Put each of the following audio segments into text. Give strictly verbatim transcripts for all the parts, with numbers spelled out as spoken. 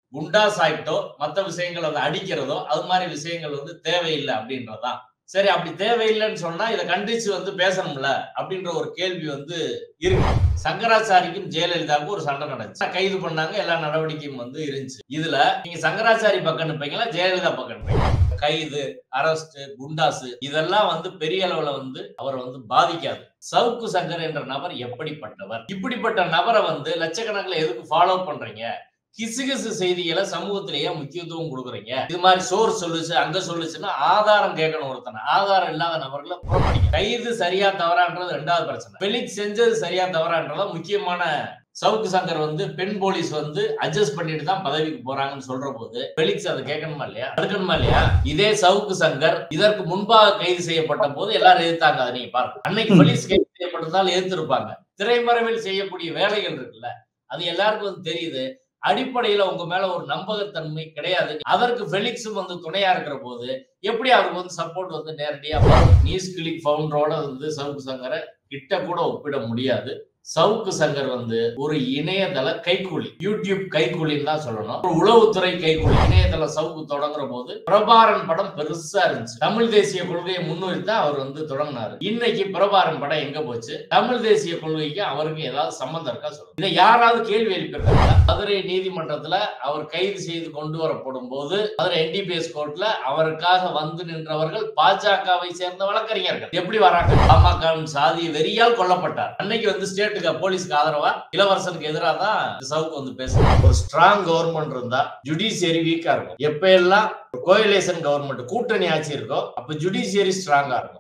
குண்டாஸ் ஆயிட்டோ மற்ற விஷயங்கள் வந்து அடிக்கிறதோ அது மாதிரி விஷயங்கள் வந்து தேவையில்லை அப்படின்றதான். சரி, அப்படி தேவையில்லைன்னு சொன்னா இதை கண்டிச்சு வந்து பேசணும்ல அப்படின்ற ஒரு கேள்வி வந்து இருக்கு. சங்கராச்சாரிக்கும் ஜெயலலிதாவுக்கும் ஒரு சண்டை நடந்துச்சு, கைது பண்ணாங்க, எல்லா நடவடிக்கையும் வந்து இருந்துச்சு. இதுல நீங்க சங்கராச்சாரி பக்கம் நிப்பீங்களா, ஜெயலலிதா பக்கம் நிப்பீங்களா? கைது, அரஸ்ட், குண்டாசு இதெல்லாம் வந்து பெரிய அளவுல வந்து அவர் வந்து பாதிக்காது. சவுக்கு சங்கர் என்ற நபர் எப்படிப்பட்டவர்? இப்படிப்பட்ட நபரை வந்து லட்சக்கணக்கில் எதுக்கு ஃபாலோ பண்றீங்க? கிசுகிசு செய்திகளை சமூகத்திலேயே முக்கியத்துவம் கொடுக்குறீங்க. இது மாதிரி சோறு சொல்லுச்சு, அங்க சொல்லுச்சுன்னா ஆதாரம் கேட்கணும். ஒருத்தனை ஆதாரம் இல்லாத நபர்களை புறக்கணிக்க. கைது சரியா தவறான்றது ரெண்டாவது பிரச்சனை. பெலிக்ஸ் செஞ்சது சரியா தவறான்றதா முக்கியமான. சவுக்கு சங்கர் வந்து பெண் போலீஸ் வந்து அட்ஜஸ்ட் பண்ணிட்டு தான் பதவிக்கு போறாங்கன்னு சொல்ற போது பெலிக்ஸ் அதை கேட்கணுமா இல்லையா, தடுக்கணுமா இல்லையா? இதே சவுக்கு சங்கர் இதற்கு முன்பாக கைது செய்யப்பட்ட போது எல்லாரும் எதிர்த்தாங்க. அதை நீங்க பாருங்க. அன்னைக்கு பெலிக்ஸ் கைது செய்யப்பட்டதால் எதிர்த்திருப்பாங்க. திரைமறைவில் செய்யக்கூடிய வேலைகள் இருக்குல்ல, அது எல்லாருக்கும் வந்து தெரியுது. அடிப்படையில உங்க மேல ஒரு நம்பகத்தன்மை கிடையாது. அதற்கு பெலிக்ஸும் வந்து துணையா இருக்கிற போது எப்படி அவருக்கு வந்து சப்போர்ட் வந்து நேரடியா வரும்? நியூஸ் கிளிக் ஃபவுண்டரோட வந்து சவுக்கு சங்கரை கிட்ட கூட ஒப்பிட முடியாது. சவுக்கு சங்கர் வந்து ஒரு இணையதள கைக்கூலி, யூடியூப் கைக்கூலின்னு தான் சொல்லணும். ஒரு உளவுத்துறை கைக்கூலி. இணையதள சவுக்கு தொடங்குற போது பிரபாரன் படம் பெருசா இருந்துச்சு. தமிழ் தேசிய கொள்கையை முன்னிறுத்தி தான் அவர் வந்து தொடங்கினாரு. இன்னைக்கு பிரபாரன் படம் எங்க போச்சு? தமிழ் தேசிய கொள்கைக்கு அவருக்கு ஏதாவது சம்பந்தம் இருக்கா சொல்லுங்க. இதை யாராவது கேள்வி எழுப்பியிருக்காங்க? மதுரை நீதிமன்றத்துல அவர் கைது செய்து கொண்டு வரப்படும் போது மதுரை என்டிபிஎஸ் கோர்ட்ல அவருக்காக வந்து நின்றவர்கள் பாஜகவை சேர்ந்த வழக்கறிஞர்கள். எப்படி வராங்க? பாமக சாதி வெறியால் கொல்லப்பட்டார். அன்னைக்கு வந்து ஸ்டேட் போலீஸ்க்கு ஆதரவா இளவரசனுக்கு எதிராக தான் சவுக்கு வந்து பேசுறாங்க. ஒரு ஸ்ட்ராங் கவர்மெண்ட் இருந்தா ஜுடிஷியரி வீக்கா இருக்கும். எப்ப எல்லாம் கோயலேஷன் கவர்மெண்ட் கூட்டணி ஆட்சி இருக்கோ அப்ப ஜுடிஷியரி ஸ்ட்ராங்கா இருக்கும்.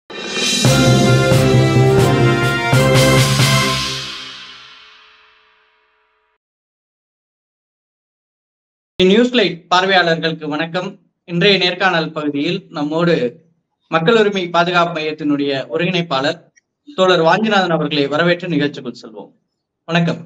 நியூஸ்லைட் பார்வையாளர்களுக்கு வணக்கம். இன்றைய நேர்காணல் பகுதியில் நம்மோடு மக்கள் உரிமை பாதுகாப்பு மையத்தினுடைய ஒருங்கிணைப்பாளர் தோழர் வாஞ்சிநாதன் அவர்களை வரவேற்று நிகழ்ச்சிக்குள் செல்வோம். வணக்கம்.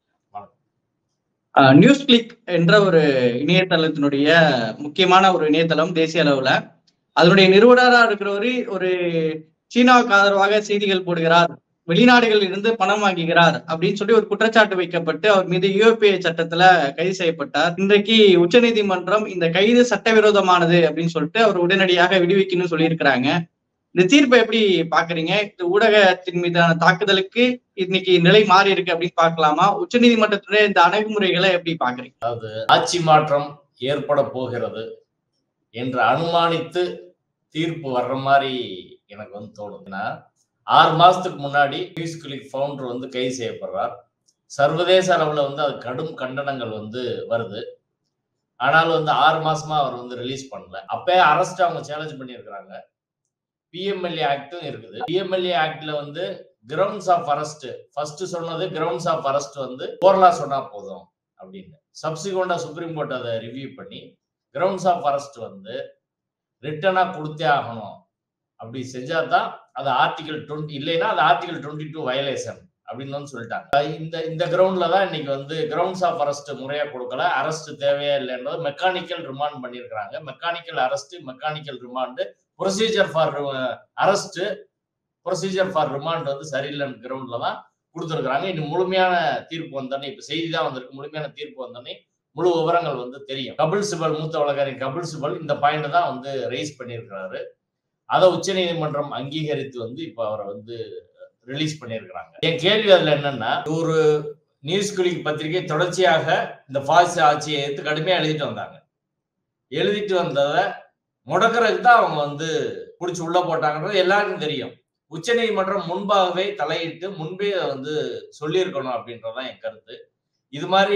நியூஸ் கிளிக் என்ற ஒரு இணையதளத்தினுடைய முக்கியமான ஒரு இணையதளம் தேசிய அளவுல. அதனுடைய நிறுவனராக இருக்கிறவரு ஒரு சீனாவுக்கு ஆதரவாக செய்திகள் போடுகிறார், வெளிநாடுகளில் இருந்து பணம் வாங்குகிறார் அப்படின்னு சொல்லி ஒரு குற்றச்சாட்டு வைக்கப்பட்டு அவர் மீது யூஏபிஏ சட்டத்துல கைது செய்யப்பட்டார். இன்றைக்கு உச்ச நீதிமன்றம் இந்த கைது சட்டவிரோதமானது அப்படின்னு சொல்லிட்டு அவர் உடனடியாக விடுவிக்கணும்னு சொல்லியிருக்கிறாங்க. இந்த தீர்ப்பை எப்படி பாக்குறீங்க? இந்த ஊடகத்தின் மீதான தாக்குதலுக்கு இன்னைக்கு நிலை மாறி இருக்கு அப்படின்னு பார்க்கலாமா? உச்ச நீதிமன்றத்துடைய இந்த அணுகுமுறைகளை எப்படி பாக்குறீங்க? அதாவது ஆட்சி மாற்றம் ஏற்பட போகிறது என்று அனுமானித்து தீர்ப்பு வர்ற மாதிரி எனக்கு வந்து தோணுதுன்னா, ஆறு மாசத்துக்கு முன்னாடி நியூஸ் கிளிக் ஃபவுண்டர் வந்து கைது செய்யப்படுறார். சர்வதேச அளவுல வந்து அது கடும் கண்டனங்கள் வந்து வருது. ஆனாலும் வந்து ஆறு மாசமா அவர் வந்து ரிலீஸ் பண்ணல. அப்பயே அரெஸ்ட் அவங்க சேலஞ்ச் பண்ணியிருக்கிறாங்க. பிஎம்எல்ஏ ஆக்டும் இருக்குது. பிஎம்எல்ஏ ஆக்ட்ல வந்து கிரவுண்ட்ஸ் ஆஃப் அரெஸ்ட் ஃபர்ஸ்ட் சொன்னது கிரவுண்ட்ஸ் ஆஃப் அரெஸ்ட் வந்து ஓரலா சொன்னா போதும் அப்படின்னு. சப்சிக்வெண்டா சுப்ரீம் கோர்ட் அதை ரிவ்யூ பண்ணி கிரவுண்ட்ஸ் ஆஃப் அரெஸ்ட் வந்து ரிட்டனா கொடுத்தே ஆகணும். அப்படி செஞ்சாதான் அது ஆர்டிகல் டுவெண்ட்டி இல்லைன்னா அது ஆர்டிகல் டுவெண்ட்டி டூ வயலேஷன் அப்படின்னு வந்து சொல்லிட்டாங்க. இந்த இந்த கிரவுண்ட்ல தான் இன்னைக்கு வந்து கிரவுண்ட்ஸ் ஆஃப் அரெஸ்ட் முறையா கொடுக்கல, அரெஸ்ட் தேவையா இல்லைன்றது மெக்கானிக்கல் ரிமாண்ட் பண்ணியிருக்கிறாங்க. Mechanical arrest, mechanical remand, procedure for arrest, procedure for remand வந்து சரியில்லைன்னு கிரவுண்ட்ல தான் கொடுத்துருக்காங்க. இன்னும் முழுமையான தீர்ப்பு வந்தோடனே, இப்ப செய்தி தான் வந்திருக்கு, முழுமையான தீர்ப்பு வந்தோடனே முழு விவரங்கள் வந்து தெரியும். கபில் சிபல், மூத்த வழக்கறிஞர் கபில் சிபல் இந்த பாயிண்ட் தான் வந்து ரைஸ் பண்ணியிருக்கிறாரு. அதை உச்ச நீதிமன்றம் அங்கீகரித்து வந்து இப்ப அவரை வந்து ரிலீஸ் பண்ணியிருக்கிறாங்க. என் கேள்வி அதுல என்னன்னா, ஒரு நியூஸ் கிளிக் பத்திரிகை தொடர்ச்சியாக இந்த பாசிச ஆட்சியை எடுத்து கடுமையா எழுதிட்டு வந்தாங்க. எழுதிட்டு வந்ததை முடக்கிறதுக்கு தான் அவங்க வந்து பிடிச்சி உள்ள போட்டாங்கன்றது எல்லாருக்கும் தெரியும். உச்ச நீதிமன்றம் முன்பாகவே தலையிட்டு முன்பே வந்து சொல்லியிருக்கணும் அப்படின்றதான் என் கருத்து. இது மாதிரி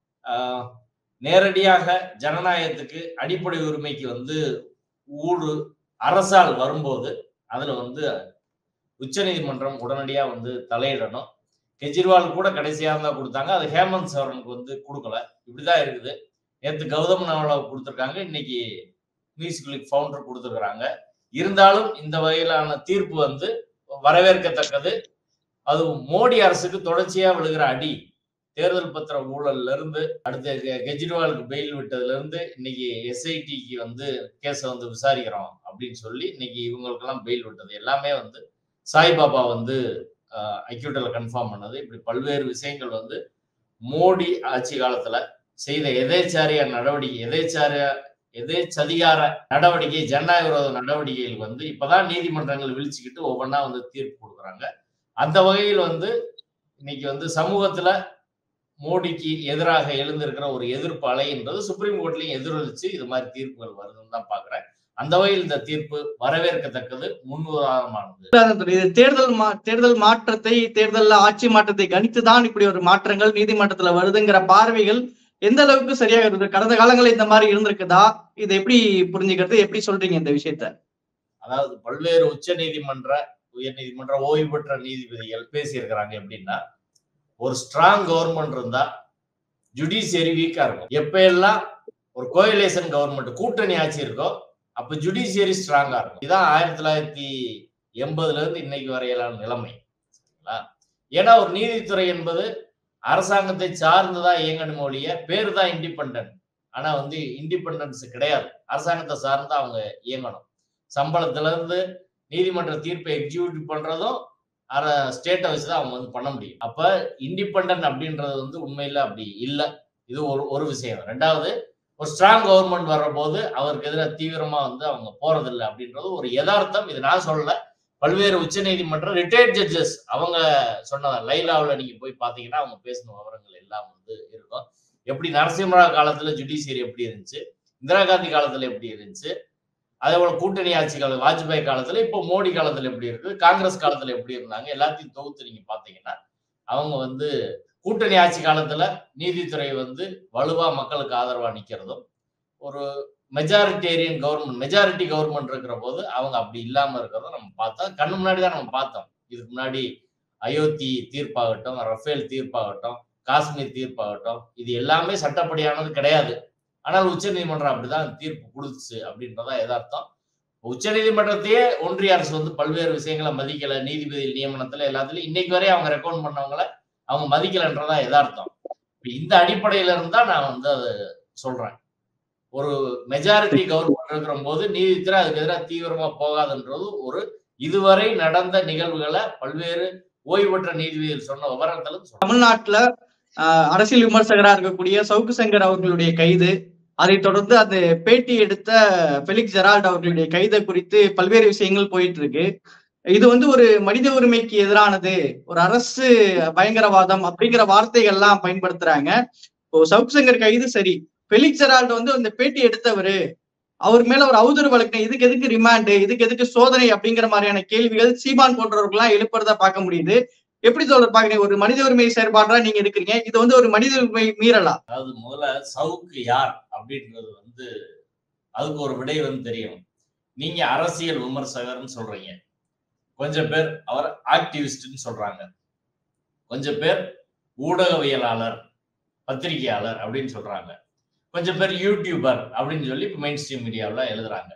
ஆஹ் நேரடியாக ஜனநாயகத்துக்கு அடிப்படை உரிமைக்கு வந்து ஊடு அரசால் வரும்போது அதுல வந்து உச்ச நீதிமன்றம் உடனடியா வந்து தலையிடணும். கெஜ்ரிவால் கூட கடைசியாக தான் கொடுத்தாங்க, அது ஹேமந்த் சோரனுக்கு வந்து கொடுக்கல. இப்படிதான் இருக்குது. நேற்று கௌதம் நவலாவுக்கு கொடுத்துருக்காங்க, இன்னைக்கு நியூஸ் கிளிக் ஃபவுண்டர் கொடுத்துருக்காங்க. இருந்தாலும் இந்த வகையிலான தீர்ப்பு வந்து வரவேற்கத்தக்கது. அது மோடி அரசுக்கு தொடர்ச்சியா விழுகிற அடி. தேர்தல் பத்திர ஊழல்ல இருந்து அடுத்த கெஜ்ரிவாலுக்கு பெயில் விட்டதுல இருந்து இன்னைக்கு எஸ்ஐடிக்கு வந்து கேஸை வந்து விசாரிக்கிறோம் அப்படின்னு சொல்லி இன்னைக்கு இவங்களுக்கெல்லாம் பெயில் விட்டது எல்லாமே வந்து சாய்பாபா வந்து அக்யூட்டல கன்ஃபார்ம் பண்ணது. இப்படி பல்வேறு விஷயங்கள் வந்து மோடி ஆட்சி காலத்துல செய்த எதேச்சாரிய நடவடிக்கை எதேச்சாரிய எதேச்சதிகார நடவடிக்கை ஜனநாயக விரோத நடவடிக்கைகள் வந்து இப்பதான் நீதிமன்றங்கள் விழிச்சுக்கிட்டு ஒவ்வொன்றா வந்து தீர்ப்பு கொடுக்குறாங்க. அந்த வகையில் வந்து இன்னைக்கு வந்து சமூகத்துல மோடிக்கு எதிராக எழுந்திருக்கிற ஒரு எதிர்ப்பு அலைன்றது சுப்ரீம் கோர்ட்லயும் எதிரொலிச்சு இது மாதிரி தீர்ப்புகள் வருதுன்னு தான் பாக்குறேன். அந்த வகையில் இந்த தீர்ப்பு வரவேற்கத்தக்கது, முன்னுதாரணமானது. இது தேர்தல் மா தேர்தல் மாற்றத்தை தேர்தல் ஆட்சி மாற்றத்தை கணித்துதான் இப்படி ஒரு மாற்றங்கள் நீதிமன்றத்துல வருதுங்கிற பார்வைகள் எந்த அளவுக்கு சரியாக இருக்கு? கடந்த காலங்களில் இந்த மாதிரி இருந்திருக்குதா? இதை எப்படி புரிஞ்சுக்கிறது, எப்படி சொல்றீங்க இந்த விஷயத்த? அதாவது பல்வேறு உச்ச நீதிமன்ற உயர் நீதிமன்ற ஓய்வு பெற்ற நீதிபதிகள் பேசியிருக்கிறாங்க. எப்படின்னா, ஒரு ஸ்ட்ராங் கவர்மெண்ட் இருந்தா ஜுடிஷியரி வீக்கா இருக்கும். எப்ப எல்லாம் ஒரு கோயலேஷன் கவர்மெண்ட் கூட்டணி ஆட்சி இருக்கோ அப்ப ஜுடிஷியரி ஸ்ட்ராங்கா இருக்கும். இதான் ஆயிரத்தி தொள்ளாயிரத்தி எண்பதுல இருந்து இன்னைக்கு வரையிலான நிலைமை. ஏன்னா ஒரு நீதித்துறை என்பது அரசாங்கத்தை சார்ந்துதான் இயங்கணும் ஒழிய பேரு தான் இண்டிபெண்டன்ட். ஆனா வந்து இண்டிபெண்டன்ஸ் கிடையாது. அரசாங்கத்தை சார்ந்து அவங்க இயங்கணும். சம்பளத்துல இருந்து நீதிமன்ற தீர்ப்பை எக்ஸிக்யூட் பண்றதும் ஸ்டேட்டை வச்சுதான் அவங்க வந்து பண்ண முடியும். அப்ப இண்டிபெண்டன்ட் அப்படின்றது வந்து உண்மையில அப்படி இல்லை. இது ஒரு ஒரு விஷயம். ரெண்டாவது, ஒரு ஸ்ட்ராங் கவர்மெண்ட் வர்ற போது அவருக்கு எதிராக தீவிரமா வந்து அவங்க போறதில்லை அப்படின்றது ஒரு யதார்த்தம். இது நான் சொல்லல, பல்வேறு உச்ச நீதிமன்ற ரிட்டையர்ட் ஜட்ஜஸ் அவங்க சொன்னதா. லைலாவில் நீங்க போய் பாத்தீங்கன்னா அவங்க பேசின விவரங்கள் எல்லாம் வந்து இருக்கும். எப்படி நரசிம்மராவ் காலத்துல ஜுடிஷியரி எப்படி இருந்துச்சு, இந்திரா காந்தி காலத்துல எப்படி இருந்துச்சு, அதே போல கூட்டணி ஆட்சி காலம் வாஜ்பாய் காலத்துல, இப்போ மோடி காலத்துல எப்படி இருக்கு, காங்கிரஸ் காலத்துல எப்படி இருந்தாங்க, எல்லாத்தையும் தொகுத்து நீங்க பாத்தீங்கன்னா அவங்க வந்து கூட்டணி ஆட்சி காலத்துல நீதித்துறை வந்து வலுவா மக்களுக்கு ஆதரவா நிக்கிறதும், ஒரு மெஜாரிட்டேரியன் கவர்மெண்ட் மெஜாரிட்டி கவர்மெண்ட் இருக்கிற போது அவங்க அப்படி இல்லாம இருக்கிறதும் நம்ம பார்த்தோம். கண்ணு முன்னாடி தான் நம்ம பார்த்தோம். இதுக்கு முன்னாடி அயோத்தி தீர்ப்பாகட்டும், ரஃபேல் தீர்ப்பாகட்டும், காஷ்மீர் தீர்ப்பாகட்டும், இது எல்லாமே சட்டப்படியானது கிடையாது. ஆனால் உச்ச நீதிமன்றம் அப்படிதான் தீர்ப்பு கொடுத்துச்சு அப்படின்றதா யதார்த்தம். உச்ச நீதிமன்றத்தையே ஒன்றிய அரசு வந்து பல்வேறு விஷயங்களை மதிக்கல. நீதிபதி நியமனத்துல எல்லாத்துலயும் இன்னைக்கு வரையும் அவங்க ரெக்கமெண்ட் பண்ணவங்களை அவங்க மதிக்கலன்றதா யதார்த்தம். இந்த அடிப்படையில இருந்தா நான் வந்து அதை சொல்றேன். ஒரு மெஜாரிட்டி கவர்மெண்ட் இருக்கிற போது நீதித்துறை அதுக்கு எதிராக தீவிரமா போகாதுன்றது ஒரு இதுவரை நடந்த நிகழ்வுகளை பல்வேறு ஓய்வு பெற்ற நீதிபதிகள் சொன்ன விவரத்துல. தமிழ்நாட்டுல ஆஹ் அரசியல் விமர்சகரா இருக்கக்கூடிய சவுக்கு சங்கர் அவர்களுடைய கைது, அதை தொடர்ந்து அந்த பேட்டி எடுத்த பெலிக்ஸ் ஜெரால்ட் அவர்களுடைய கைதை குறித்து பல்வேறு விஷயங்கள் போயிட்டு இருக்கு. இது வந்து ஒரு மனித உரிமைக்கு எதிரானது, ஒரு அரசு பயங்கரவாதம் அப்படிங்கிற வார்த்தைகள் எல்லாம் பயன்படுத்துறாங்க. இப்போ சவுக்கு சங்கர் கைது சரி, பெலிக்ஸ் ஜெரால்ட் வந்து அந்த பேட்டி எடுத்தவரு, அவர் மேல ஒரு அவதூறு வழக்கு, இதுக்கு எதுக்கு ரிமாண்டு, இதுக்கு எதுக்கு சோதனை அப்படிங்கிற மாதிரியான கேள்விகள் சீமான் போன்றவர்கள்லாம் எழுப்புறதா பார்க்க முடியுது. எப்படி சொல்ற பாக்குறீங்க? ஒரு மனித உரிமை செயற்பாடா நீங்க எடுக்கிறீங்க, இது வந்து ஒரு மனித உரிமை மீறலா? அதாவது முதல்ல சவுக்கு யார் அப்படின்றது வந்து அதுக்கு ஒரு விடை வந்து தெரியும். நீங்க அரசியல் விமர்சகர்னு சொல்றீங்க, கொஞ்சம் பேர் அவர் ஆக்டிவிஸ்ட்னு சொல்றாங்க, கொஞ்சம் பேர் ஊடகவியலாளர் பத்திரிகையாளர் அப்படின்னு சொல்றாங்க, கொஞ்சம் பேர் யூடியூபர் அப்படின்னு சொல்லி இப்ப மெயின் ஸ்ட்ரீம் மீடியாவில் எழுதுறாங்க.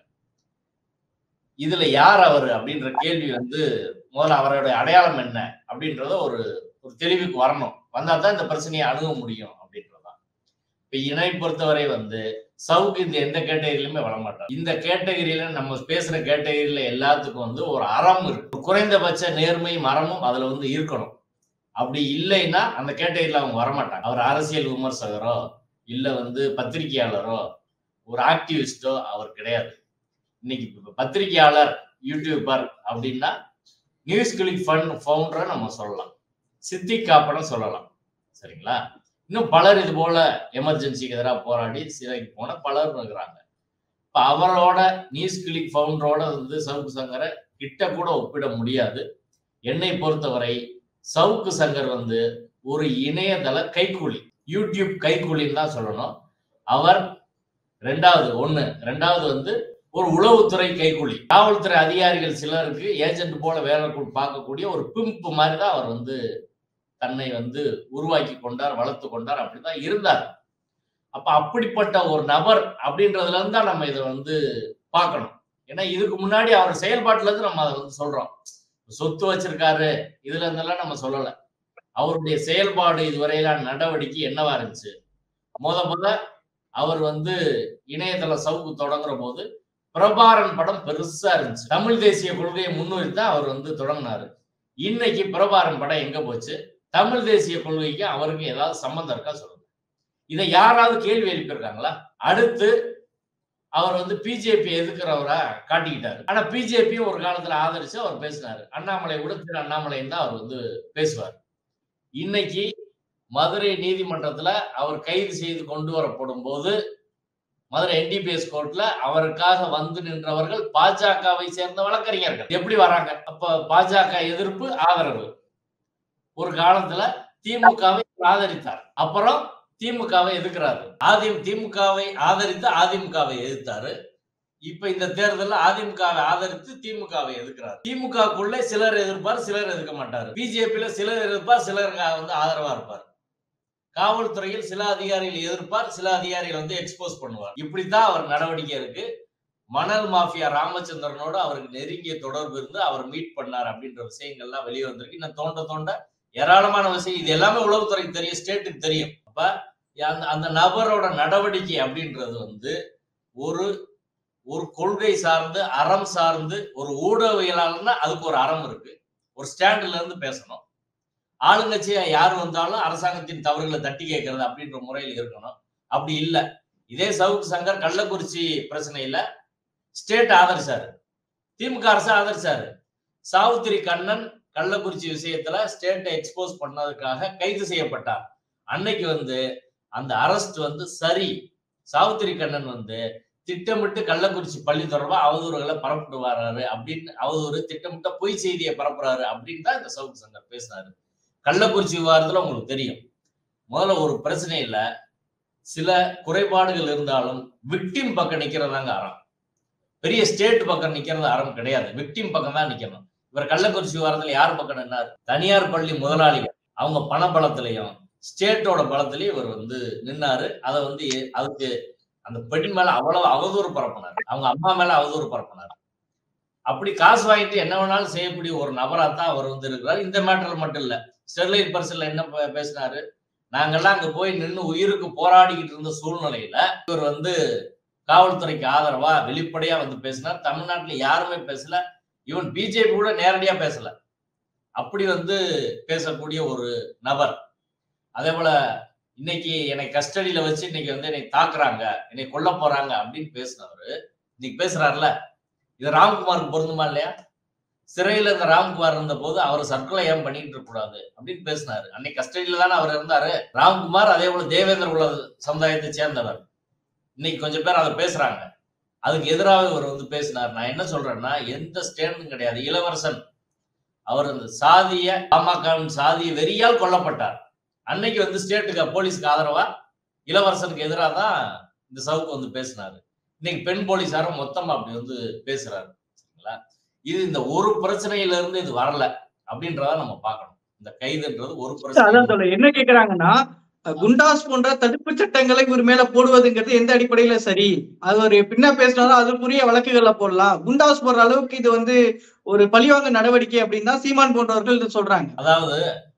இதுல யார் அவர் அப்படின்ற கேள்வி வந்து முதல்ல அவருடைய அடையாளம் என்ன அப்படின்றத ஒரு ஒரு தெளிவுக்கு வரணும். வந்தா தான் இந்த பிரச்சனையை அணுக முடியும் அப்படின்றதான். இப்ப இணை பொறுத்தவரை வந்து சவுக்கு இந்த எந்த கேட்டகரியிலுமே வரமாட்டார். இந்த கேட்டகரியில நம்ம பேசுற கேட்டகரியில எல்லாத்துக்கும் வந்து ஒரு அறம் இருக்கு, குறைந்தபட்ச நேர்மையும் அறமும் அதுல வந்து இருக்கணும். அப்படி இல்லைன்னா அந்த கேட்டகரியில அவங்க வரமாட்டாங்க. அவர் அரசியல் விமர்சகரோ இல்ல வந்து பத்திரிகையாளரோ ஒரு ஆக்டிவிஸ்டோ அவர் கிடையாது. இன்னைக்கு பத்திரிகையாளர் யூடியூபர் அப்படின்னா நியூஸ் கிளிக் ஃபண்ட் ஃபவுண்டரை நம்ம சொல்லலாம், சித்திக் காப்பனை சொல்லலாம். சரிங்களா? இன்னும் பலர் இது போல எமர்ஜென்சிக்கு எதிராக போராடி சிறைக்கு போன பலர் இருக்கிறாங்க. இப்ப அவரோட நியூஸ் கிளிக் ஃபவுண்டரோட வந்து சவுக்கு சங்கரை கிட்ட கூட ஒப்பிட முடியாது. என்னை பொறுத்தவரை சவுக்கு சங்கர் வந்து ஒரு இணையதள கைக்கூலி, யூடியூப் கைக்கூலின்னு தான் சொல்லணும். அவர் ரெண்டாவது ஒண்ணு ரெண்டாவது வந்து ஒரு உளவுத்துறை கைக்கூலி. காவல்துறை அதிகாரிகள் சிலருக்கு ஏஜென்ட் போல வேலை பார்க்கக்கூடிய ஒரு பிம்பு மாதிரி தான் அவர் வந்து தன்னை வந்து உருவாக்கி கொண்டார், வளர்த்து கொண்டார், அப்படிதான் இருந்தார். அப்ப அப்படிப்பட்ட ஒரு நபர் அப்படின்றதுல இருந்து தான் நம்ம இதை வந்து பார்க்கணும். ஏன்னா இதுக்கு முன்னாடி அவர் செயல்பாட்டுல இருந்து நம்ம அதை வந்து சொல்றோம். சொத்து வச்சிருக்காரு இதுல இருந்தெல்லாம் நம்ம சொல்லல. அவருடைய செயல்பாடு இதுவரையிலான நடவடிக்கை என்னவா இருந்துச்சு? முத முத அவர் வந்து இணையதள சவுக்கு தொடங்குற போது பிரபாரன் படம் பெருசா இருந்துச்சு. தமிழ் தேசிய கொள்கையை முன்னிறுத்தி தான் அவர் வந்து தொடங்கினாரு. இன்னைக்கு பிரபாரன் படம் எங்க போச்சு? தமிழ் தேசிய கொள்கைக்கு அவருக்கு ஏதாவது சம்பந்தம் இருக்கா சொல்லுங்க. இதை யாராவது கேள்வி எழுப்பியிருக்காங்களா? அடுத்து அவர் வந்து பிஜேபி எதிர்க்கிறவரா காட்டிக்கிட்டாரு. ஆனா பிஜேபி ஒரு காலத்துல ஆதரிச்சு அவர் பேசினாரு. அண்ணாமலை கூட திரு அண்ணாமலைன்னு தான் அவர் வந்து பேசுவார். இன்னைக்கு மதுரை நீதிமன்றத்துல அவர் கைது செய்து கொண்டு வரப்படும் போது மதுரை என்டிபிஎஸ் கோர்ட்ல அவருக்காக வந்து நின்றவர்கள் பாஜகவை சேர்ந்த வழக்கறிஞர்கள். எப்படி வராங்க? அப்ப பாஜக எதிர்ப்பு, ஆதரவு. ஒரு காலத்துல திமுகவை ஆதரித்தார். அப்புறம் திமுகவை எதிர்க்கிறாரு. ஆதி திமுகவை ஆதரித்து அதிமுகவை எதிர்த்தாரு. இப்ப இந்த தேர்தலில் அதிமுகவை ஆதரித்து திமுகவை எதிர்க்கிறார். திமுகக்குள்ளே சிலர் எதிர்ப்பார், சிலர் எதிர்க்க மாட்டார். பிஜேபியில சிலர் எதிர்ப்பார், சிலர் வந்து ஆதரவா இருப்பார். காவல்துறையில் சில அதிகாரிகள் எதிர்ப்பார், சில அதிகாரிகள் வந்து எக்ஸ்போஸ் பண்ணுவார். இப்படித்தான் அவர் நடவடிக்கை இருக்கு. மணல் மாஃபியா ராமச்சந்திரனோடு அவருக்கு நெருங்கிய தொடர்பு இருந்து அவர் மீட் பண்ணார் அப்படின்ற விஷயங்கள்லாம் வெளியே வந்திருக்கு. இன்னும் தோண்ட தோண்ட ஏராளமான விஷயம். இது எல்லாமே உளவுத்துறைக்கு தெரியும், ஸ்டேட்டுக்கு தெரியும். அப்ப அந்த அந்த நபரோட நடவடிக்கை அப்படின்றது வந்து ஒரு ஒரு கொள்கை சார்ந்து, அறம் சார்ந்து, ஒரு ஊடகவியலாளர்னா அதுக்கு ஒரு அறம் இருக்கு. ஒரு ஸ்டாண்ட்ல இருந்து பேசணும். ஆளுங்கட்சியா யார் வந்தாலும் அரசாங்கத்தின் தவறுகளை தட்டி கேட்கறது அப்படின்ற முறையில் இருக்கணும். அப்படி இல்லை. இதே சவுக்கு சங்கர் கள்ளக்குறிச்சி பிரச்சனையில ஸ்டேட் ஆதரிச்சாரு, திமுக அரசு ஆதரிச்சாரு. சாவுத்திரி கண்ணன் கள்ளக்குறிச்சி விஷயத்துல ஸ்டேட்டை எக்ஸ்போஸ் பண்ணதுக்காக கைது செய்யப்பட்டார். அன்னைக்கு வந்து அந்த அரெஸ்ட் வந்து சரி. சாவுத்திரி கண்ணன் வந்து திட்டமிட்டு கள்ளக்குறிச்சி பள்ளி தொடர்பா அவதூறுகளை பரப்பிட்டு வர்றாரு அப்படின்னு, அவதூறு திட்டமிட்ட பொய் செய்தியை பரப்புறாரு அப்படின்னு தான் இந்த சவுக்கு சங்கர் பேசினாரு. கள்ளக்குறிச்சி விவகாரத்துல உங்களுக்கு தெரியும், முதல்ல ஒரு பிரச்சனை இல்ல, சில குறைபாடுகள் இருந்தாலும் விக்டிம் பக்கம் நிக்கிறதாங்க அறம். பெரிய ஸ்டேட் பக்கம் நிக்கிறது அறம் கிடையாது, விக்டிம் பக்கம் தான் நிக்கணும். இவர் கள்ளக்குறிச்சி விவகாரத்துல யார் பக்கம் நின்னாரு? தனியார் பள்ளி முதலாளிகள் அவங்க பண பலத்திலையும் ஸ்டேட்டோட பலத்திலையும் இவர் வந்து நின்னாரு. அதை வந்து அதுக்கு அந்த பெண் மேல அவ்வளவு அவதூறு பரப்பினார், அவங்க அம்மா மேல அவதூறு பரப்பினார். அப்படி காசு வாங்கிட்டு என்ன வேணாலும் செய்யக்கூடிய ஒரு நபரா தான் அவர் வந்து இருக்கிறார். இந்த மேட்டர் மட்டும் இல்ல, ஸ்டெர்லைட் பர்சன்ல என்ன பேசினாரு? நாங்கெல்லாம் அங்க போய் நின்று உயிருக்கு போராடிக்கிட்டு இருந்த சூழ்நிலையில இவர் வந்து காவல்துறைக்கு ஆதரவா வெளிப்படையா வந்து பேசினார். தமிழ்நாட்டுல யாருமே பேசல, ஈவன் பிஜேபி கூட நேரடியா பேசல. அப்படி வந்து பேசக்கூடிய ஒரு நபர். அதே போல இன்னைக்கு என்னை கஸ்டடியில வச்சு இன்னைக்கு வந்து என்னை தாக்குறாங்க, என்னை கொல்ல போறாங்க அப்படின்னு பேசினவரு இன்னைக்கு பேசுறாருல, இது ராம்குமாருக்கு பொருந்துமா இல்லையா? சிறையில இந்த ராம்குமார் இருந்த போது அவர் சர்க்குலை ஏன் பண்ணிட்டு இருக்க கூடாது அப்படின்னு பேசினாரு. அன்னைக்கு கஸ்டடியில தானே அவர் இருந்தாரு ராம்குமார். அதே போல தேவேந்திர குல சமுதாயத்தை சேர்ந்தவர். இன்னைக்கு கொஞ்சம் பேர் அதை பேசுறாங்க, அதுக்கு எதிராக இவர் வந்து பேசினார். நான் என்ன சொல்றேன்னா, எந்த ஸ்டேண்டும் கிடையாது. இளவரசன் அவர் அந்த சாதிய பாமகவின் சாதிய வெறியால் கொல்லப்பட்டார். அன்னைக்கு வந்து ஸ்டேட்டுக்கு போலீஸ்க்கு ஆதரவா இளவரசனுக்கு எதிராக தான் இந்த சவுக்கு வந்து பேசினாரு. இன்னைக்கு பெண் போலீஸாரும் மொத்தமா அப்படி வந்து பேசுறாரு. சரிங்களா? இது இந்த ஒரு பிரச்சனையில இருந்து இது வரல அப்படின்றத நம்ம பார்க்கணும். இந்த கைதுன்றது ஒரு பிரச்சனை. என்ன கேக்குறாங்கன்னா, குண்டாஸ் போன்ற தடுப்பு சட்டங்களை ஒரு மேல போடுவதுங்கிறது எந்த அடிப்படையில சரி? அது ஒரு பின்ன பேசினாலும் அதுக்குரிய வழக்குகளை போடலாம். குண்டாஸ் போடுற அளவுக்கு இது வந்து ஒரு பழிவாங்க நடவடிக்கை அப்படின்னு தான் சீமான் போன்றவர்கள் இது சொல்றாங்க. அதாவது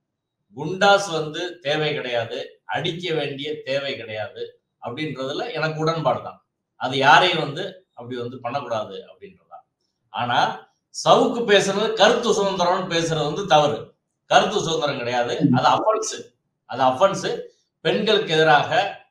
குண்டாஸ் வந்து தேவை கிடையாது, அடிக்க வேண்டிய தேவை கிடையாது அப்படின்றதுல எனக்கு உடன்பாடு தான். அது யாரையும் வந்து அப்படி வந்து பண்ணக்கூடாது அப்படின்றதா. ஆனா சவுக்கு பேசுறது கருத்து சுதந்திரம் பேசுறது வந்து தவறு. கருத்து சுதந்திரம் கிடையாது, அது அஃபென்ஸ். அது அஃபென்ஸ். பெண்களுக்கு எதிராக,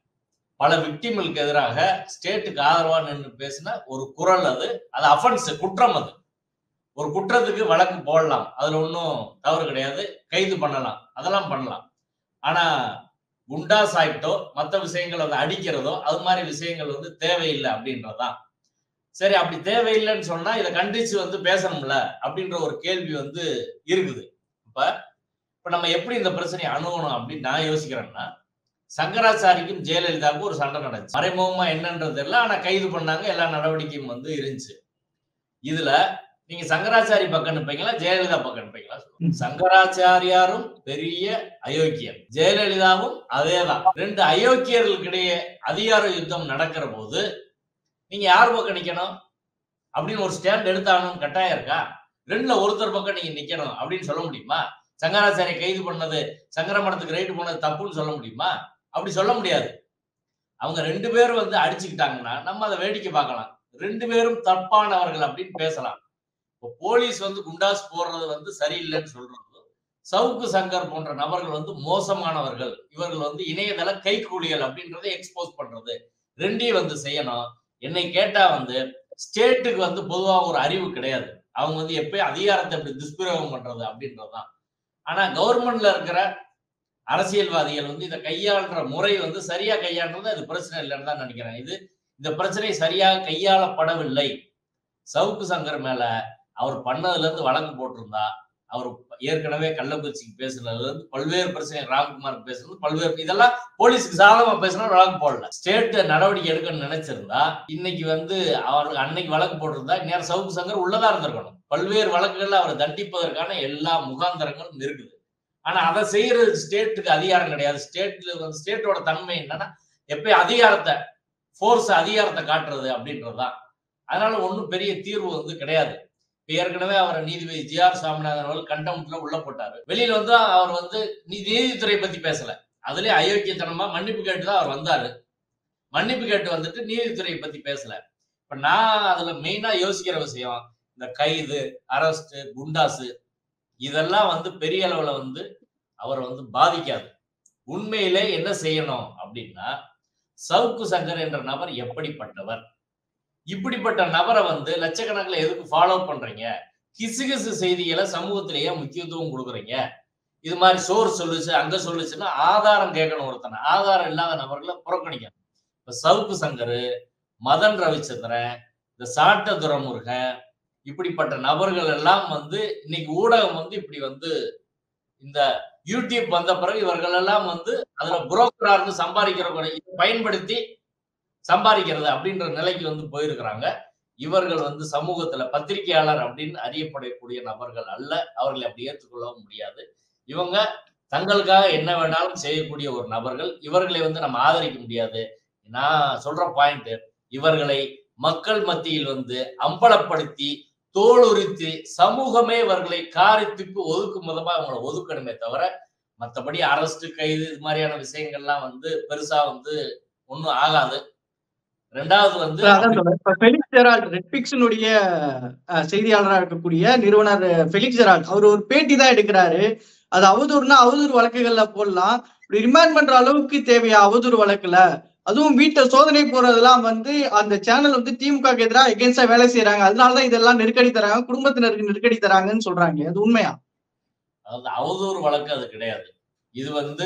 பல விக்டிம்களுக்கு எதிராக ஸ்டேட்டுக்கு ஆதரவா நின்று பேசின ஒரு குரல் அது. அது அஃபென்ஸ், குற்றம். அது ஒரு குற்றத்துக்கு வழக்கு போடலாம், அதுல ஒன்றும் தவறு கிடையாது, கைது பண்ணலாம், அதெல்லாம் பண்ணலாம். ஆனா குண்டாஸ் ஆக்டோ மற்ற விஷயங்கள் வந்து அடிக்கிறதோ அது மாதிரி விஷயங்கள் வந்து தேவையில்லை அப்படின்றதான். சரி, அப்படி தேவையில்லைன்னு சொன்னா இதை கண்டிச்சு வந்து பேசணும்ல அப்படின்ற ஒரு கேள்வி வந்து இருக்குது. இப்ப இப்ப நம்ம எப்படி இந்த பிரச்சனையை அணுகணும் அப்படின்னு நான் யோசிக்கிறேன்னா, சங்கராச்சாரிக்கும் ஜெயலலிதாவுக்கும் ஒரு சண்டை நடந்துச்சு. மறைமுகமா என்னன்றது இல்லை, ஆனா கைது பண்ணாங்க, எல்லா நடவடிக்கையும் வந்து இருந்துச்சு. இதுல நீங்க சங்கராச்சாரி பக்கம் நிற்பீங்களா, ஜெயலலிதா பக்கம் நிற்பீங்களா? சங்கராச்சாரியாரும் பெரிய அயோக்கியர், ஜெயலலிதாவும் அதேதான். ரெண்டு அயோக்கியர்களுக்கிடையே அதிகார யுத்தம் நடக்கிற போது நீங்க யார் பக்கம் நிக்கணும் அப்படின்னு ஒரு ஸ்டாண்ட் எடுத்தாகணும் கட்டாயம் இருக்கா? ரெண்டுல ஒருத்தர் பக்கம் நீங்க நிக்கணும் அப்படின்னு சொல்ல முடியுமா? சங்கராச்சாரிய கைது பண்ணது, சங்கர மடத்துக்கு ரைட்டு போனது தப்புன்னு சொல்ல முடியுமா? அப்படி சொல்ல முடியாது. அவங்க ரெண்டு பேரும் வந்து அடிச்சுக்கிட்டாங்கன்னா நம்ம அதை வேடிக்கை பார்க்கலாம், ரெண்டு பேரும் தப்பானவர்கள் அப்படின்னு பேசலாம். இப்போ போலீஸ் வந்து குண்டாஸ் போடுறது வந்து சரியில்லைன்னு சொல்றது சவுக்கு சங்கர் போன்ற நபர்கள் வந்து மோசமானவர்கள், இவர்கள் வந்து இணையதள கைக்கூலிகள் அப்படின்றத எக்ஸ்போஸ் பண்றது. ரெண்டையும் வந்து செய்யணும். என்னை கேட்டா வந்து ஸ்டேட்டுக்கு வந்து பொதுவா ஒரு அறிவு கிடையாது. அவங்க வந்து எப்பயும் அதிகாரத்தை எப்படி துஷ்பிரயோகம் பண்றது அப்படின்றதுதான். ஆனா கவர்மெண்ட்ல இருக்கிற அரசியல்வாதிகள் வந்து இதை கையாளுற முறை வந்து சரியா கையாளுறது அது பிரச்சனை இல்லைன்னு தான் நினைக்கிறேன். இது இந்த பிரச்சனை சரியாக கையாளப்படவில்லை. சவுக்கு சங்கர் மேல அவர் பண்ணதுல இருந்து வழக்கு போட்டிருந்தா, அவர் ஏற்கனவே கள்ளக்குறிச்சிக்கு பேசுனதுல இருந்து பல்வேறு பிரச்சனை, ராம்குமார் பேசுறது பல்வேறு இதெல்லாம் போலீஸுக்கு சாதகமா பேசினா வழக்கு போடல. ஸ்டேட் நடவடிக்கை எடுக்கணும்னு நினைச்சிருந்தா இன்னைக்கு வந்து அவர் அன்னைக்கு வழக்கு போட்டிருந்தா நேரம் சவுக்கு சங்கர் உள்ளதா இருந்திருக்கணும். பல்வேறு வழக்குகள்ல அவரை தண்டிப்பதற்கான எல்லா முகாந்தரங்களும் இருக்குது. ஆனா அதை செய்யறது ஸ்டேட்டுக்கு அதிகாரம் கிடையாது. ஸ்டேட்ல வந்து ஸ்டேட்டோட தன்மை என்னன்னா எப்பயும் அதிகாரத்தை போர்ஸ் அதிகாரத்தை காட்டுறது அப்படின்றதுதான். அதனால ஒன்றும் பெரிய தீர்வு வந்து கிடையாது. ஏற்கனவே அவர் நீதிபதி ஜி ஆர் சாமிநாதன் அவர்கள் கண்டெம்ட்ல உள்ள போட்டாரு. வெளியில வந்து அவர் வந்து நீதித்துறை பத்தி பேசல. அதுலயே அயோக்கியத்தனமா மன்னிப்பு கேட்டுதான் அவர் வந்தாரு. மன்னிப்பு கேட்டு வந்துட்டு நீதித்துறை பத்தி பேசல. இப்ப நான் அதுல மெயினா யோசிக்கிற விஷயம் இந்த கைது, அரெஸ்ட், குண்டாசு இதெல்லாம் வந்து பெரிய அளவுல வந்து அவரை வந்து பாதிக்காது. உண்மையிலே என்ன செய்யணும் அப்படின்னா சவுக்கு சங்கர் என்ற நபர் எப்படிப்பட்டவர், இப்படிப்பட்ட நபரை வந்து லட்சக்கணக்கில் எதுக்கு ஃபாலோ பண்றீங்க, கிசுகிசு செய்திகளை சமூகத்திலேயே முக்கியத்துவம் கொடுக்குறீங்க, இது மாதிரி சோறு சொல்லுச்சு அங்க சொல்லுச்சுன்னா ஆதாரம் கேட்கணும். ஒருத்தனை ஆதாரம் இல்லாத நபர்களை புறக்கணிக்கணும். இப்ப சவுக்கு சங்கர், மதன் ரவிச்சந்திரன், இந்த சாட்ட துரைமுருகன் இப்படிப்பட்ட நபர்கள் எல்லாம் வந்து இன்னைக்கு ஊடகம் வந்து இப்படி வந்து இந்த யூடியூப் வந்த பிறகு இவர்கள் எல்லாம் வந்து அதுல புரோக்கரா இருந்து சம்பாதிக்கிற பயன்படுத்தி சம்பாதிக்கிறது அப்படின்ற நிலைக்கு வந்து போயிருக்கிறாங்க. இவர்கள் வந்து சமூகத்துல பத்திரிகையாளர் அப்படின்னு அறியப்படக்கூடிய நபர்கள் அல்ல. அவர்களை அப்படி ஏற்றுக்கொள்ளவும் முடியாது. இவங்க தங்களுக்காக என்ன வேணாலும் செய்யக்கூடிய ஒரு நபர்கள். இவர்களை வந்து நம்ம ஆதரிக்க முடியாது. நான் சொல்ற பாயிண்ட், இவர்களை மக்கள் மத்தியில் வந்து அம்பலப்படுத்தி தோலுரித்து சமூகமே இவர்களை காரித்துக்கு ஒதுக்கும் விதமா அவங்களை ஒதுக்கணுமே தவிர மற்றபடி அரசு கைது இது மாதிரியான விஷயங்கள்லாம் வந்து பெருசா வந்து ஒன்றும் ஆகாது. ரெண்டாவது வந்து ஃபெலிக்ஸ் ஜெரால்ட் ரெட்பிக்ஸினுடைய செய்தியாளராக இருக்கக்கூடிய நிறுவனர் ஃபெலிக்ஸ் ஜெரால்ட் அவர் ஒரு பேட்டி தான் எடுக்கிறாரு. அது அவதூறுனா அவதூறு வழக்குகள்ல போடலாம். ரிமாண்ட் பண்ற அளவுக்கு தேவையா அவதூறு வழக்குல? அதுவும் வீட்டை சோதனை போறதெல்லாம் வந்து அந்த சேனல் வந்து திமுக எதிராக எகென்ஸ்டா வேலை செய்யறாங்க, அதனாலதான் இதெல்லாம் நெருக்கடி தராங்க, குடும்பத்தினருக்கு நெருக்கடி தராங்கன்னு சொல்றாங்க. அது உண்மையா? அதாவது அவதூறு வழக்கு அது கிடையாது. இது வந்து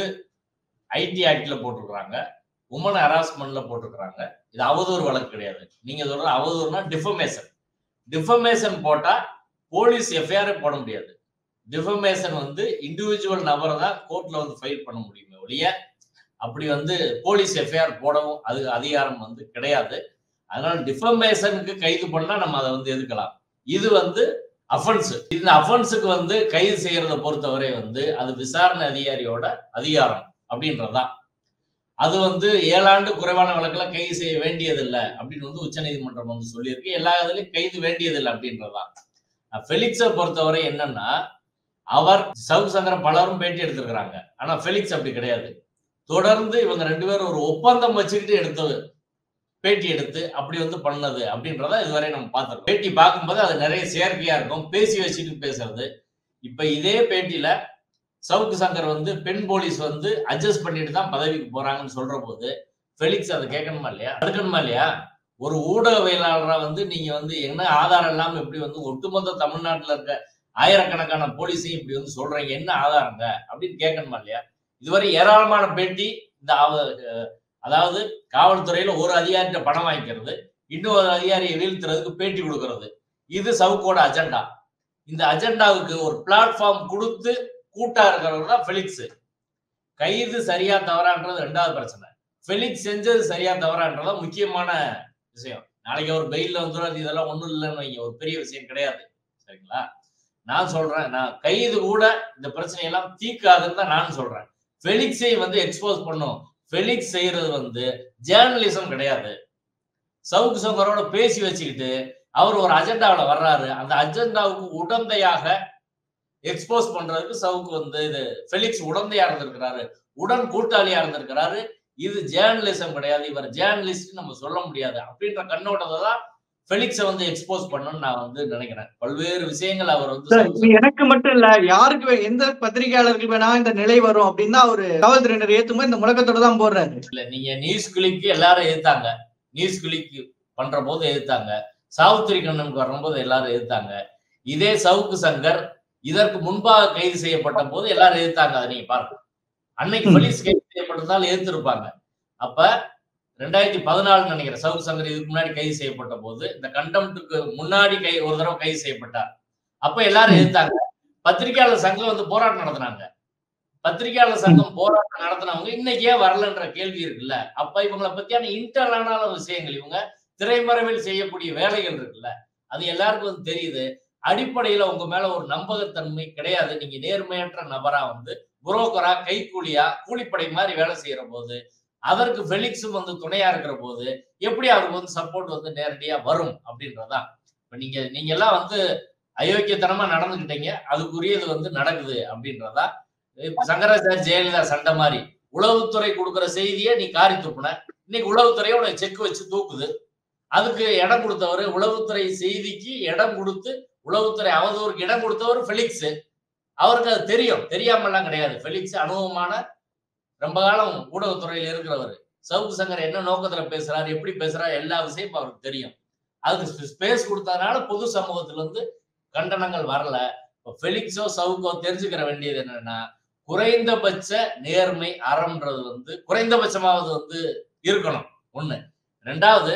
ஐடி ஆக்ட்ல போட்டிருக்கிறாங்க, உமன் ஹராஸ்மெண்ட்ல போட்டிருக்கிறாங்க. இது அவதூறு வழக்கு கிடையாது. நீங்க சொல்ற அவதூறுனா டிஃபமேஷன். டிஃபமேஷன் போட்டா போலீஸ் எஃப்ஐஆர் போட முடியாது. டிஃபமேஷன் வந்து இண்டிவிஜுவல் நபரை தான் கோர்ட்ல வந்து ஃபைல் பண்ண முடியுமே ஒழிய அப்படி வந்து போலீஸ் எஃப்ஐஆர் போடவும் அது அதிகாரம் வந்து கிடையாது. அதனால டிஃபமேஷனுக்கு கைது பண்ணா நம்ம அதை வந்து எதுக்கலாம். இது வந்து அஃபென்ஸ். இந்த அஃபென்ஸுக்கு வந்து கைது செய்யறத பொறுத்தவரை வந்து அது விசாரணை அதிகாரியோட அதிகாரம் அப்படின்றதுதான். அது வந்து ஏழாண்டு குறைவான வழக்குல கைது செய்ய வேண்டியதில்லை அப்படின்னு வந்து உச்ச நீதிமன்றம் வந்து சொல்லியிருக்கு. எல்லா இதுலயும் கைது வேண்டியதில்லை அப்படின்றதுதான். ஃபெலிக்ஸை பொறுத்தவரை என்னன்னா அவர் சவுக்கு சங்கர் பலரும் பேட்டி எடுத்திருக்கிறாங்க. ஆனா ஃபெலிக்ஸ் அப்படி கிடையாது. தொடர்ந்து இவங்க ரெண்டு பேரும் ஒரு ஒப்பந்தம் வச்சுக்கிட்டு எடுத்தது பேட்டி எடுத்து அப்படி வந்து பண்ணது அப்படின்றத இதுவரை நம்ம பார்த்திருக்கோம். பேட்டி பார்க்கும்போது அது நிறைய செயற்கையா இருக்கும், பேசி வச்சுட்டு பேசுறது. இப்ப இதே பேட்டியில சவுக்கு சங்கர் வந்து பெண் போலீஸ் வந்து அட்ஜஸ்ட் பண்ணிட்டு தான் பதவிக்கு போறாங்கன்னு சொல்ற போது ஃபெலிக்ஸ் அதை கேட்கணுமா இல்லையா, தடுக்கணுமா இல்லையா? ஒரு ஊடகவியலாளரா வந்து நீங்க வந்து என்ன ஆதாரம் இல்லாம இப்படி வந்து ஒட்டுமொத்த தமிழ்நாட்டுல இருக்க ஆயிரக்கணக்கான போலீஸையும் இப்படி வந்து சொல்றீங்க, என்ன ஆதாரங்க அப்படின்னு கேட்கணுமா இல்லையா? இதுவரை ஏராளமான பேட்டி இந்த அதாவது காவல்துறையில ஒரு அதிகாரிட்ட பணம் வாங்கிக்கிறது, இன்னொரு அதிகாரியை வீழ்த்துறதுக்கு பேட்டி கொடுக்கறது, இது சவுக்கோட அஜெண்டா. இந்த அஜெண்டாவுக்கு ஒரு பிளாட்ஃபார்ம் கொடுத்து கூட்டா இருக்கிறவர் தான் ஃபெலிக்ஸ். கைது சரியா தவறான்றது ரெண்டாவது பிரச்சனை. ஃபெலிக்ஸ் செஞ்சது சரியா தவறான்றதா முக்கியமான விஷயம். நாளைக்கு அவர் பெயில வந்துடும், இதெல்லாம் ஒண்ணும் இல்லைன்னு வைங்க, ஒரு பெரிய விஷயம் கிடையாது. சரிங்களா? நான் சொல்றேன், நான் கைது கூட இந்த பிரச்சனையெல்லாம் தீர்க்காதுன்னு தான் நான் சொல்றேன். ஃபெலிக்ஸை வந்து எக்ஸ்போஸ் பண்ணும். ஃபெலிக்ஸ் செய்யறது வந்து ஜேர்னலிசம் கிடையாது. சவுக்கு சங்கரோட பேசி வச்சுக்கிட்டு அவர் ஒரு அஜெண்டாவில் வர்றாரு, அந்த அஜெண்டாவுக்கு உடந்தையாக எக்ஸ்போஸ் பண்றதுக்கு சவுக்கு வந்து இது ஃபெலிக்ஸ் உடந்தையா இருந்திருக்கிறாரு, உடன் கூட்டாளியா இருந்திருக்கிறாரு. இது ஜேர்னலிசம் கிடையாது, இவர் ஜேர்னலிஸ்ட் நம்ம சொல்ல முடியாது அப்படின்ற கண்ணோட்டத்தை தான் ஃபெலிக்ஸை வந்து எக்ஸ்போஸ் பண்ணணும்னு நான் வந்து நினைக்கிறேன். பல்வேறு விஷயங்கள் அவர் வந்து சார், சவுக்கு இது எனக்கு மட்டும் இல்ல, யாருக்கு வே- எந்த பத்திரிகையாளருக்கு வேணா இந்த நிலை வரும் அப்படின்னா அவரு காவல்துறையினர் ஏத்தும்போது இந்த முழக்கத்தோட தான் போடுறாரு. இல்ல நீங்க நியூஸ் கிளிக்கு எல்லாரும் எதிர்த்தாங்க. நியூஸ் கிளிக்கு பண்ற போது எதிர்த்தாங்க. சாவுத்திரி கண்ணனுக்கு வரும்போது எல்லாரும் எதிர்த்தாங்க. இதே சவுக்கு சங்கர் இதற்கு முன்பாக கைது செய்யப்பட்ட போது எல்லாரும் எதிர்த்தாங்க. அதை நீங்க பாருங்க. அன்னைக்கு ம். ஃபெலிக்ஸ் கைது செய்யப்பட்டிருந்தால் எதிர்த்திருப்பாங்க. அப்ப ரெண்டாயிரத்தி பதினாலு நினைக்கிறேன் சவுக்கு சங்கர் இதுக்கு முன்னாடி கைது செய்யப்பட்ட போது இந்த கண்டெம்ட்டுக்கு முன்னாடி கை ஒரு தடவை கைது செய்யப்பட்டார். அப்ப எல்லாரும் ம். எதிர்த்தாங்க. பத்திரிகையாளர் சங்கம் வந்து போராட்டம் நடத்தினாங்க. பத்திரிகையாளர் ம். சங்கம் போராட்டம் நடத்தினவங்க இன்னைக்கு ஏன் வரலன்ற கேள்வி இருக்குல்ல. அப்ப இவங்களை பத்தியான இன்டர்னலான விஷயங்கள், இவங்க திரைமறைவில் செய்யக்கூடிய வேலைகள் இருக்குல்ல, அது எல்லாருக்கும் வந்து தெரியுது. அடிப்படையில உங்க மேல ஒரு நம்பகத்தன்மை கிடையாது. நீங்க நேர்மையற்ற நபரா வந்து புரோக்கரா, கைக்கூலியா, கூலிப்படை மாதிரி வேலை செய்யற போது, அதற்கு ஃபெலிக்ஸும் வந்து துணையா இருக்கிற போது எப்படி அவருக்கு வந்து சப்போர்ட் வந்து நேரடியா வரும் அப்படின்றதான். இப்ப நீங்க நீங்க எல்லாம் வந்து அயோக்கியத்தனமா நடந்துகிட்டீங்க, அதுக்குரியது வந்து நடக்குது அப்படின்றதா. இப்ப சங்கராச்சாரி ஜெயலலிதா சண்டை மாதிரி உளவுத்துறை கொடுக்கிற செய்தியை நீ காரி துப்புன, இன்னைக்கு உளவுத்துறையோட செக் வச்சு தூக்குது. அதுக்கு இடம் கொடுத்தவர், உளவுத்துறை செய்திக்கு இடம் கொடுத்து உளவுத்துறை அவதூறுக்கு இடம் கொடுத்தவர் ஃபெலிக்ஸ். அவருக்கு அது தெரியும், தெரியாமலாம் கிடையாது. ஃபெலிக்ஸ் அனுபவமான, ரொம்ப காலம் ஊடகத்துறையில இருக்கிறவர். சவுக்கு சங்கர் என்ன நோக்கத்துல பேசுறாரு, எப்படி பேசுறாரு, எல்லா விஷயமும் அவருக்கு தெரியும். அதுக்கு ஸ்பேஸ் கொடுத்ததுனால பொது சமூகத்துல இருந்து கண்டனங்கள் வரல. இப்போ ஃபெலிக்ஸோ சவுக்கோ தெரிஞ்சுக்கிற வேண்டியது என்னன்னா, குறைந்தபட்ச நேர்மை அறம்ன்றது வந்து குறைந்தபட்சமாவது வந்து இருக்கணும். ஒண்ணு. ரெண்டாவது,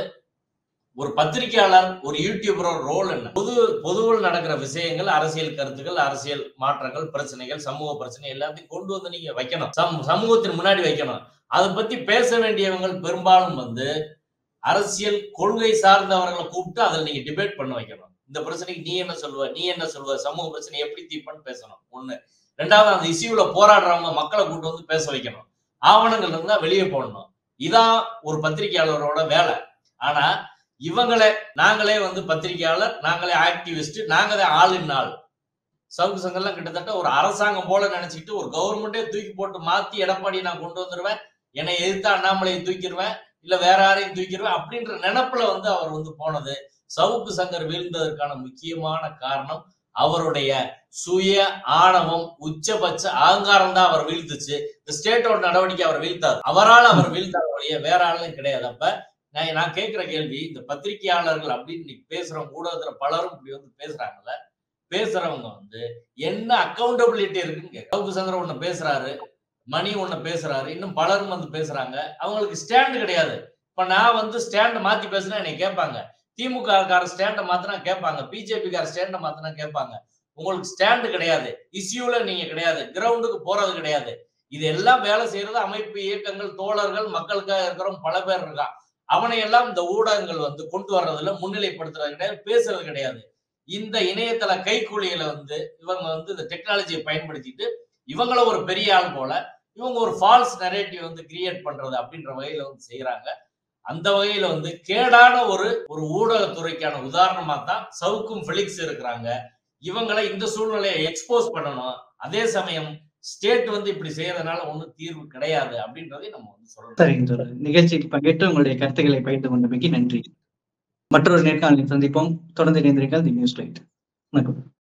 ஒரு பத்திரிகையாளர், ஒரு யூடியூபரோட ரோல் என்ன? பொது பொதுவில் நடக்கிற விஷயங்கள், அரசியல் கருத்துக்கள், அரசியல் மாற்றங்கள், பிரச்சனைகள், சமூக பிரச்சனை எல்லாத்தையும் கொண்டு வந்து நீங்க வைக்கணும். சம சமூகத்தின் முன்னாடி வைக்கணும். அதை பத்தி பேச வேண்டியவங்க பெரும்பாலும் வந்து அரசியல் கொள்கை சார்ந்தவர்களை கூப்பிட்டு அதில் நீங்க டிபேட் பண்ண வைக்கணும். இந்த பிரச்சனைக்கு நீ என்ன சொல்லுவ, நீ என்ன சொல்லுவ, சமூக பிரச்சனை எப்படி தீர்ப்பன்னு பேசணும். ஒண்ணு. ரெண்டாவது, அந்த இஷ்யூல போராடுறவங்க மக்களை கூட்டு வந்து பேச வைக்கணும். ஆவணங்கள் இருந்தா வெளியே போடணும். இதான் ஒரு பத்திரிகையாளரோட வேலை. ஆனா இவங்களே நாங்களே வந்து பத்திரிகையாளர், நாங்களே ஆக்டிவிஸ்ட், நாங்களே ஆள் இன் ஆள். சவுக்கு சங்கர்லாம் கிட்டத்தட்ட ஒரு அரசாங்கம் போல நினைச்சுக்கிட்டு ஒரு கவர்மெண்டே தூக்கி போட்டு மாத்தி எடப்பாடியை நான் கொண்டு வந்துருவேன், என்னை எதிர்த்து அண்ணாமலையை தூக்கிடுவேன், இல்ல வேற யாரையும் தூக்கிடுவேன் அப்படின்ற நினைப்புல வந்து அவர் வந்து போனது. சவுக்கு சங்கர் வீழ்ந்ததற்கான முக்கியமான காரணம் அவருடைய சுய ஆணவம், உச்சபட்ச அகங்காரம் தான் அவர் வீழ்த்துச்சு. இந்த ஸ்டேட்டோட நடவடிக்கை அவர் வீழ்த்தாது. அவரால் அவர் வீழ்த்தாத வழிய வேற ஆளும் கிடையாது. அப்ப நான் நான் கேட்கிற கேள்வி, இந்த பத்திரிகையாளர்கள் அப்படின்னு இன்னைக்கு பேசுறவங்க, ஊடகத்துல பலரும் இப்படி வந்து பேசுறாங்கல்ல, பேசுறவங்க வந்து என்ன அக்கௌண்டபிலிட்டி இருக்குன்னு. சவுக்கு சங்கர் ஒண்ணு பேசுறாரு, மணி ஒண்ணு பேசுறாரு, இன்னும் பலரும் வந்து பேசுறாங்க. அவங்களுக்கு ஸ்டாண்ட் கிடையாது. இப்ப நான் வந்து ஸ்டாண்ட் மாத்தி பேசினா என்னை கேட்பாங்க. திமுக கார ஸ்டாண்ட மாத்தினா கேட்பாங்க, பிஜேபி கார ஸ்டாண்ட மாத்தினா கேட்பாங்க. உங்களுக்கு ஸ்டாண்ட் கிடையாது, இஷ்யூல நீங்க கிடையாது, கிரவுண்டுக்கு போறது கிடையாது. இது எல்லாம் வேலை செய்யறது அமைப்பு, இயக்கங்கள், தோழர்கள், மக்களுக்காக இருக்கிறவங்க பல பேர் இருக்கா. அவனை எல்லாம் இந்த ஊடகங்கள் வந்து கொண்டு வர்றதுல முன்னிலைப்படுத்துறது கிடையாது, பேசுறது கிடையாது. இந்த இணையதள கைக்கூலிகளை வந்து இவங்க வந்து இந்த டெக்னாலஜியை பயன்படுத்திட்டு இவங்கள ஒரு பெரிய ஆள் போல இவங்க ஒரு ஃபால்ஸ் நரேட்டிவ் வந்து கிரியேட் பண்றது அப்படின்ற வகையில வந்து செய்யறாங்க. அந்த வகையில வந்து கேடான ஒரு ஒரு ஊடகத்துறைக்கான உதாரணமா தான் சவுக்கும் ஃபெலிக்ஸ் இருக்கிறாங்க. இவங்களை இந்த சூழ்நிலையை எக்ஸ்போஸ் பண்ணணும். அதே சமயம் ஸ்டேட் வந்து இப்படி செய்யறதுனால ஒன்றும் தீர்வு கிடையாது அப்படின்றதை நம்ம வந்து சொல்லணும். சரிங்க. நிகழ்ச்சிக்கு பங்கேற்று உங்களுடைய கருத்துக்களை பகிர்ந்து கொண்டமைக்கு நன்றி. மற்றொரு நேர்காணலில் சந்திப்போம். தொடர்ந்து இணைந்திருங்கள் தி நியூஸ் லைட். வணக்கம்.